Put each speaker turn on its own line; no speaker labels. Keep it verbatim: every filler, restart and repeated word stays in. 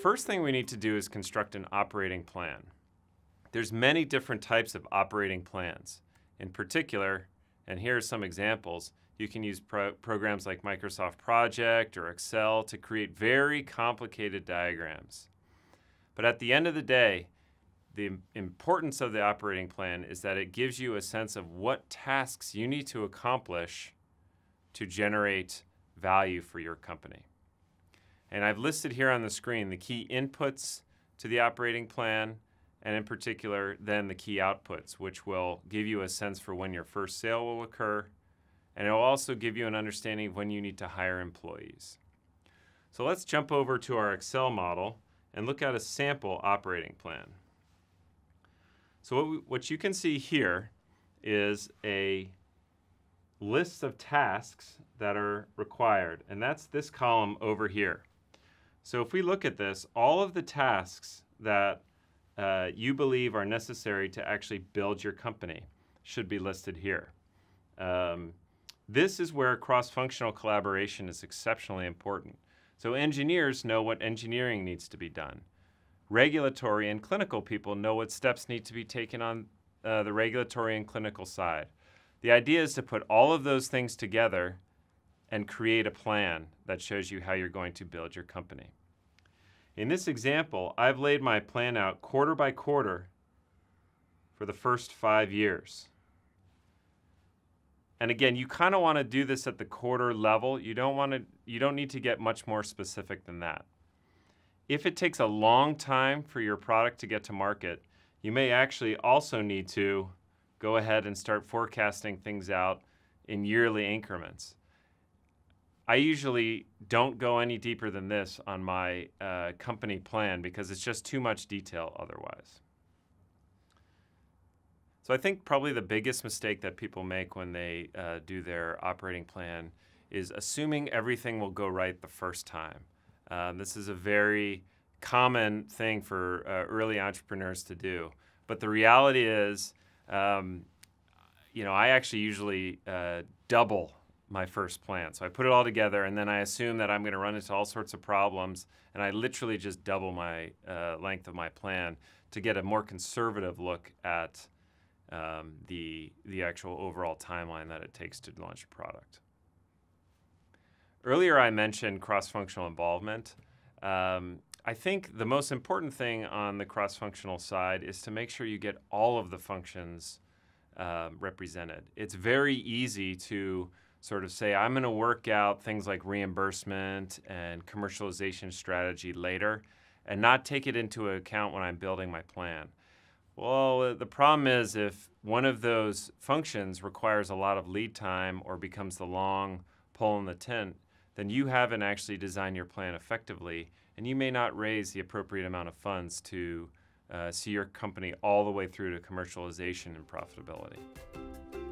first thing we need to do is construct an operating plan. There's many different types of operating plans. In particular, and here are some examples, you can use pro programs like Microsoft Project or Excel to create very complicated diagrams. But at the end of the day, the importance of the operating plan is that it gives you a sense of what tasks you need to accomplish to generate value for your company. And I've listed here on the screen the key inputs to the operating plan, and in particular, then the key outputs, which will give you a sense for when your first sale will occur, and it will also give you an understanding of when you need to hire employees. So let's jump over to our Excel model and look at a sample operating plan. So what, we, what you can see here is a list of tasks that are required, and that's this column over here. So if we look at this, all of the tasks that uh, you believe are necessary to actually build your company should be listed here. Um, this is where cross-functional collaboration is exceptionally important. So engineers know what engineering needs to be done. Regulatory and clinical people know what steps need to be taken on uh, the regulatory and clinical side. The idea is to put all of those things together and create a plan that shows you how you're going to build your company. In this example, I've laid my plan out quarter by quarter for the first five years. And again, you kind of want to do this at the quarter level. You don't want to, you don't need to get much more specific than that. If it takes a long time for your product to get to market, you may actually also need to go ahead and start forecasting things out in yearly increments. I usually don't go any deeper than this on my uh, company plan because it's just too much detail otherwise. So I think probably the biggest mistake that people make when they uh, do their operating plan is assuming everything will go right the first time. Um, this is a very common thing for uh, early entrepreneurs to do. But the reality is, um, you know, I actually usually uh, double my first plan. So I put it all together and then I assume that I'm going to run into all sorts of problems, and I literally just double my uh, length of my plan to get a more conservative look at um, the, the actual overall timeline that it takes to launch a product. Earlier I mentioned cross-functional involvement. Um, I think the most important thing on the cross-functional side is to make sure you get all of the functions uh, represented. It's very easy to sort of say, I'm going to work out things like reimbursement and commercialization strategy later and not take it into account when I'm building my plan. Well, the problem is if one of those functions requires a lot of lead time or becomes the long pole in the tent, then you haven't actually designed your plan effectively, and you may not raise the appropriate amount of funds to uh, see your company all the way through to commercialization and profitability.